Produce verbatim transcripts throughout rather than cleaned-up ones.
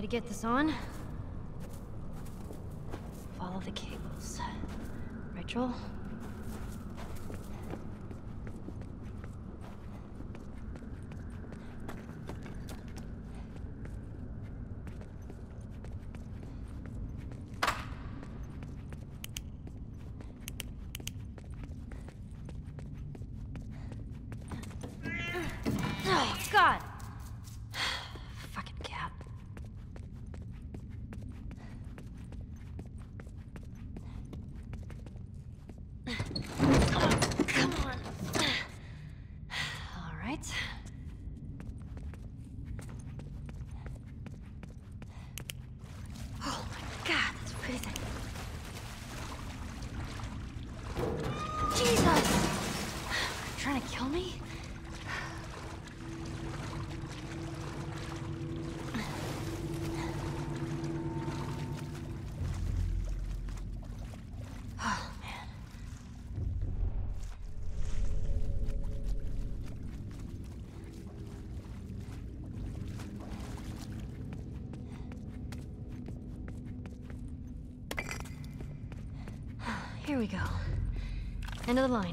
get this on. Follow the cables. Right, Joel? Oh, God! Fucking cat. Oh, come on. All right. Oh my God, that's freezing. Jesus! Trying to kill me? Oh, man. Here we go. End of the line.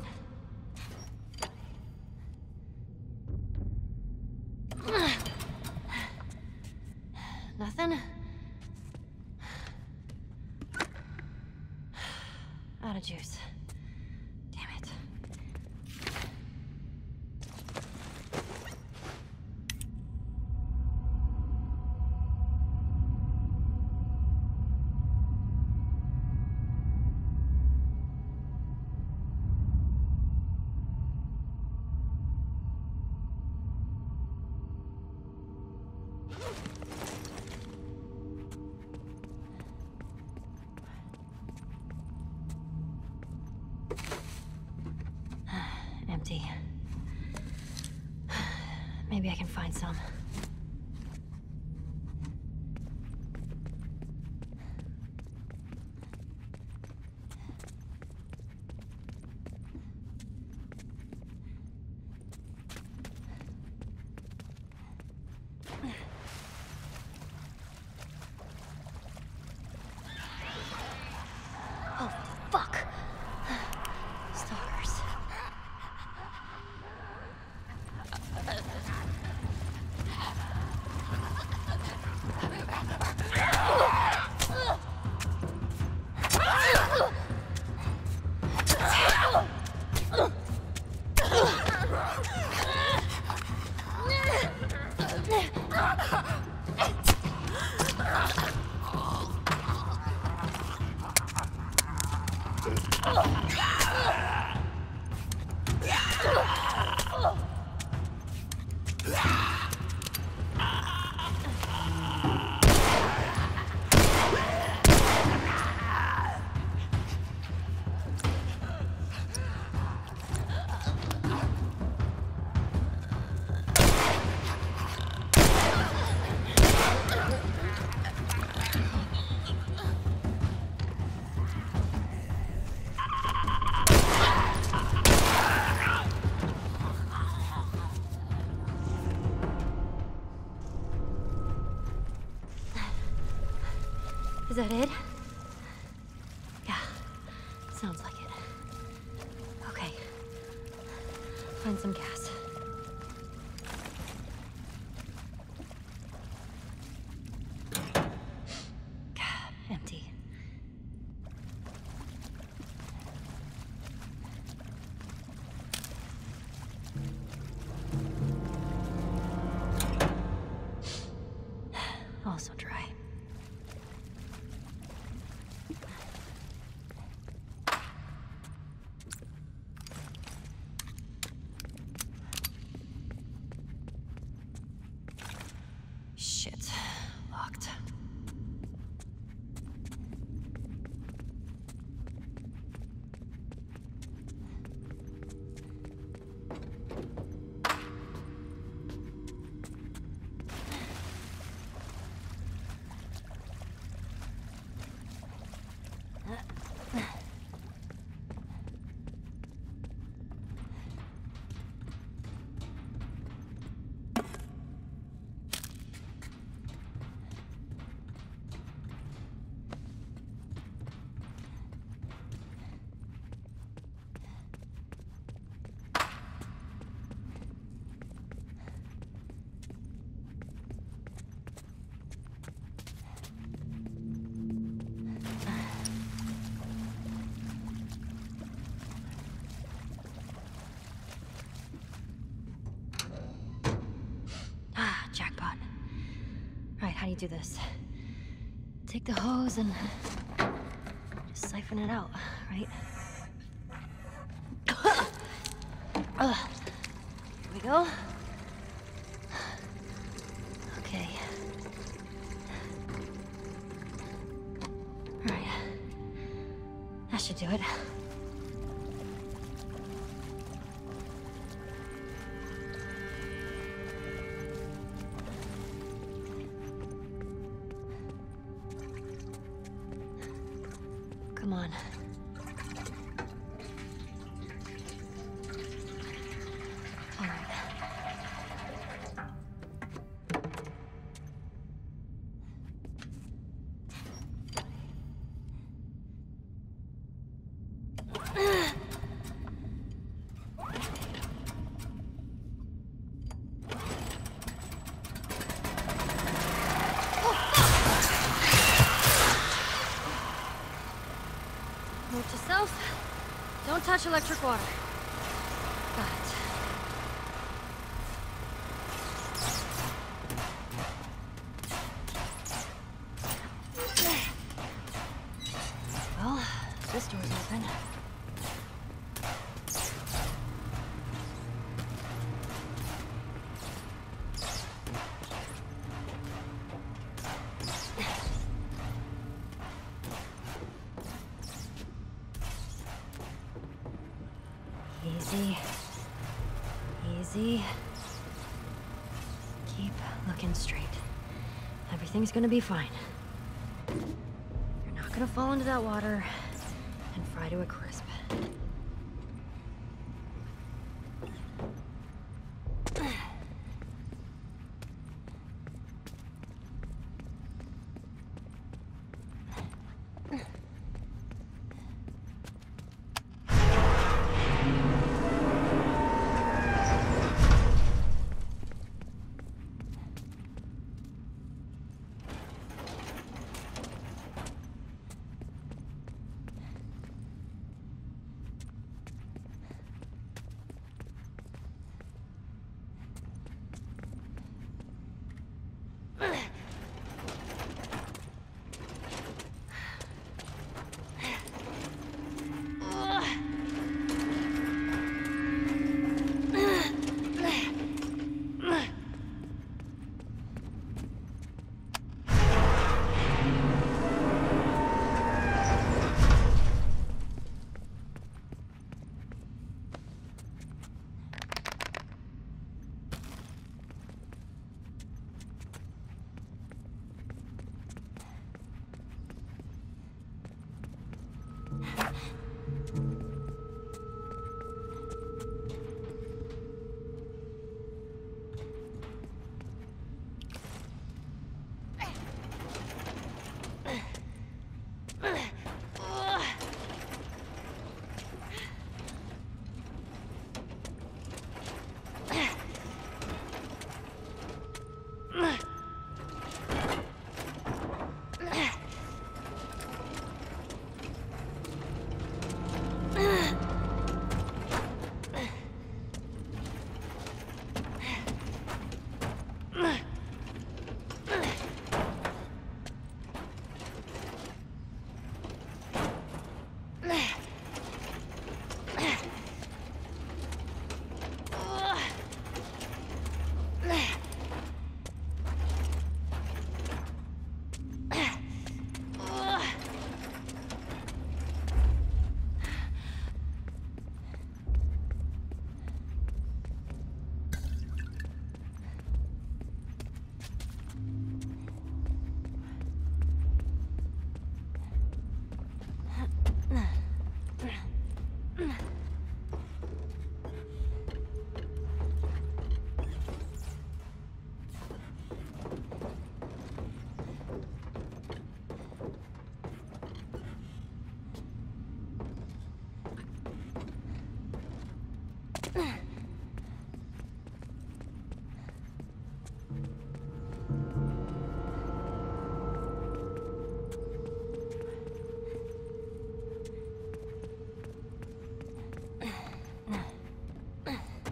Nothing? Out of juice. Damn it. Empty. Maybe I can find some. Oh, fuck! Stalkers. Is that it? Yeah, sounds like it. Okay. Find some gas. Empty. Also dry. Shit. Locked. How do you do this? Take the hose and just siphon it out, right? uh, here we go. Okay. All right. That should do it. Come on. All right. Note to self, don't touch electric water. Got it. Well, this door's open. Easy. Easy. Keep looking straight. Everything's gonna be fine. You're not gonna fall into that water and fry to a crisp.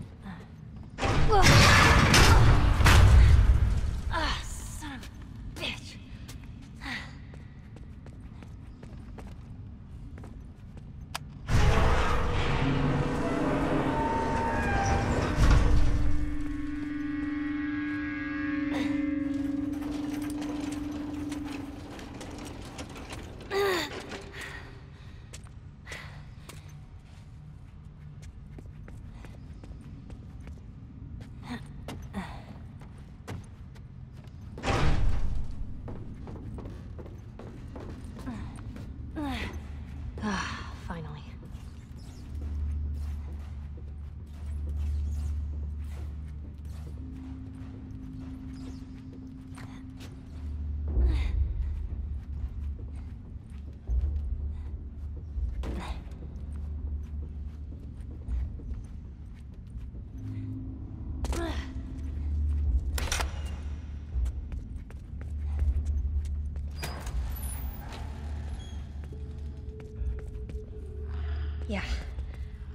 Ah, son of a bitch.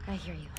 I hear you.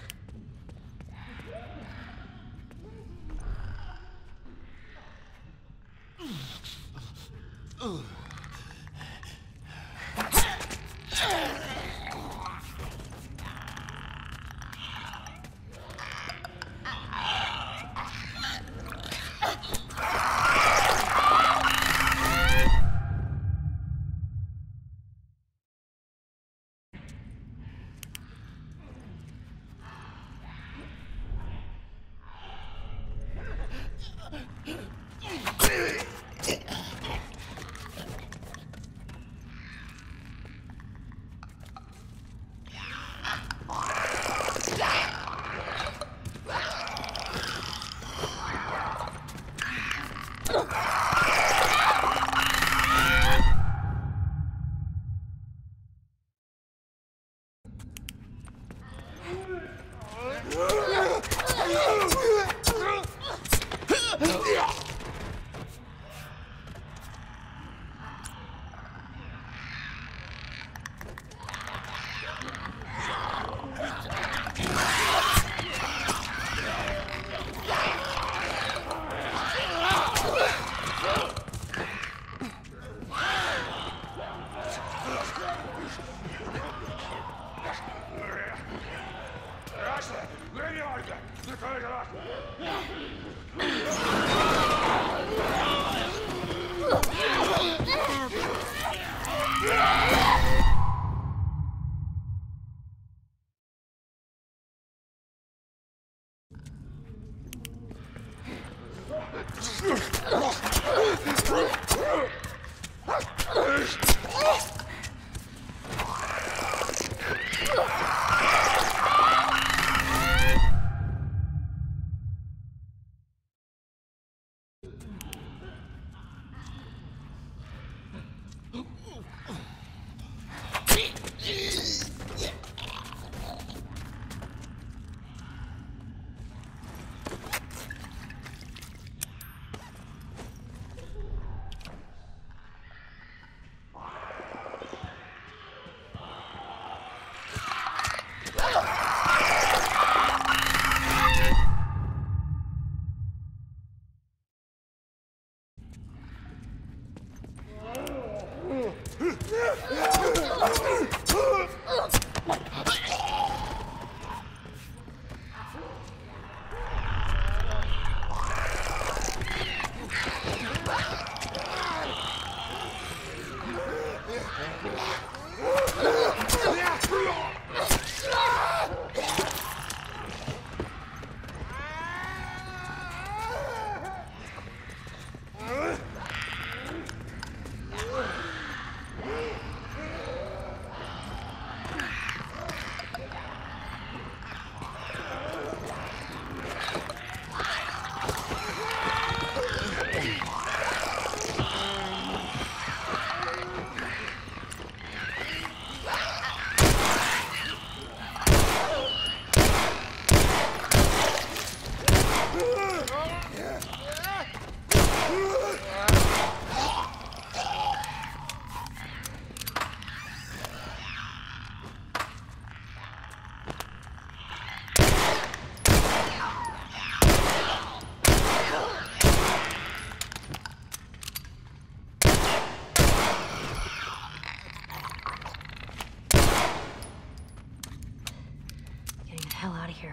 Hell out of here.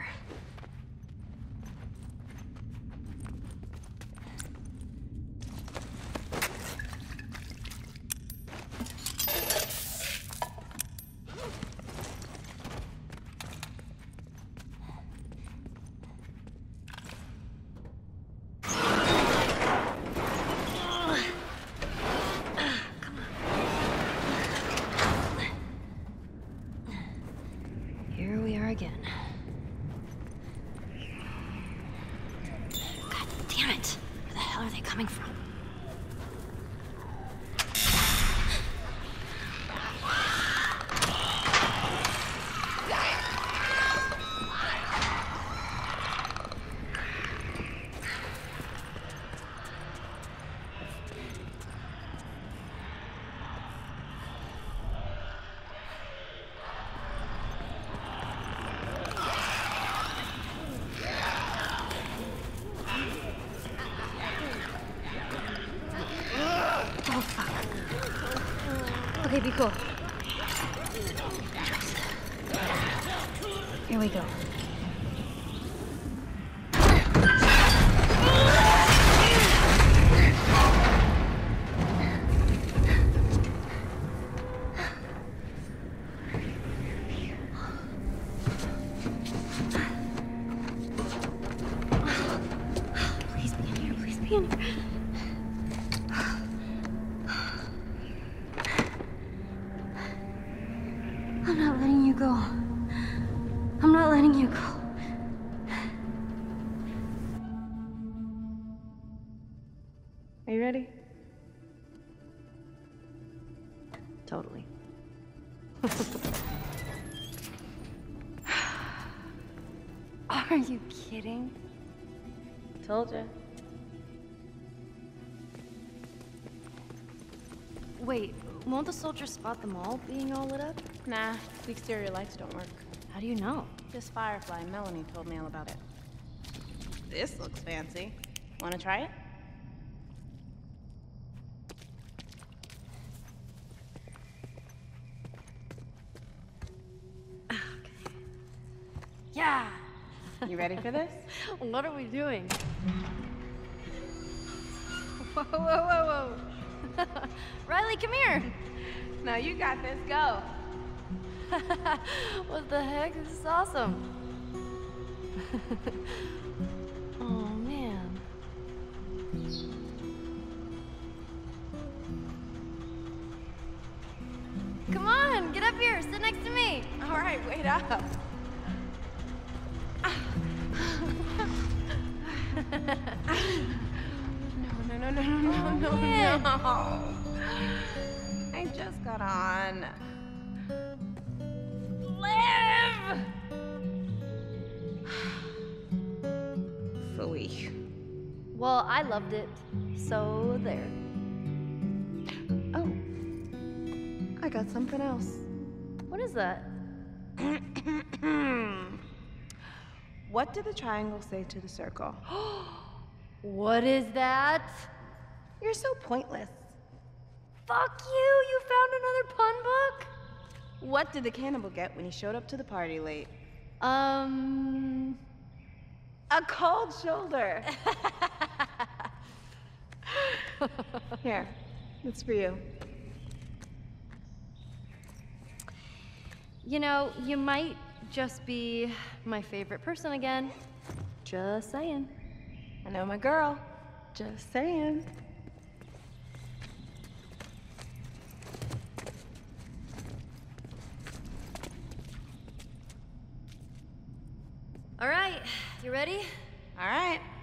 Here we are again. Damn it! Where the hell are they coming from? Okay, be cool. Here we go. Please be in here, please be in here. I'm not letting you go. I'm not letting you go. Are you ready? Totally. Are you kidding? Told you. Wait, won't the soldiers spot them all being all lit up? Nah, the exterior lights don't work. How do you know? This Firefly, Melanie told me all about it. This looks fancy. Wanna try it? Yeah! You ready for this? What are we doing? Whoa, whoa, whoa, whoa. Riley, come here! Now you got this, go. What the heck? This is awesome. Oh, man. Come on, get up here, sit next to me. All right, wait up. No, no, no, no, no, Oh, no, man. no. I just got on. Live! Phooey. Well, I loved it, so there. Oh. I got something else. What is that? What did the triangle say to the circle? What is that? You're so pointless. Fuck you! You found another pun book? What did the cannibal get when he showed up to the party late? Um... A cold shoulder. Here, it's for you. You know, you might just be my favorite person again. Just saying. I know my girl. Just saying. All right, you ready? All right.